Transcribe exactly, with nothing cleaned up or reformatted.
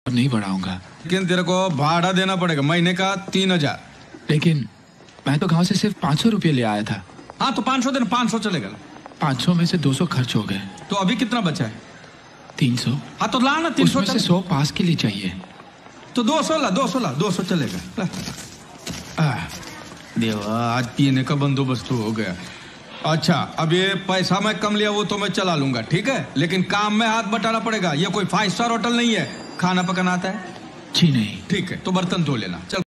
नहीं बढ़ाऊंगा। लेकिन तेरे को भाड़ा देना पड़ेगा महीने का तीन हजार। लेकिन मैं तो गांव से सिर्फ पाँच सौ रुपये ले आया था। हाँ तो पाँच सौ देना, पाँच सौ चलेगा। पाँच सौ में से दो सौ खर्च हो गए। तो अभी कितना बचा है? तीन सौ। हाँ तो ला ना तीन सौ। उसमें से सौ पास के लिए चाहिए। तो दो सौ ला, दो सौ ला, दो सौ चलेगा। देवा आज पीने का बंदोबस्त हो गया। अच्छा अब ये पैसा मैं कम लिया वो तो मैं चला लूंगा, ठीक है, लेकिन काम में हाथ बटाना पड़ेगा। ये कोई फाइव स्टार होटल नहीं है, खाना पकाना आता है? जी नहीं। ठीक है तो बर्तन धो लेना। चल।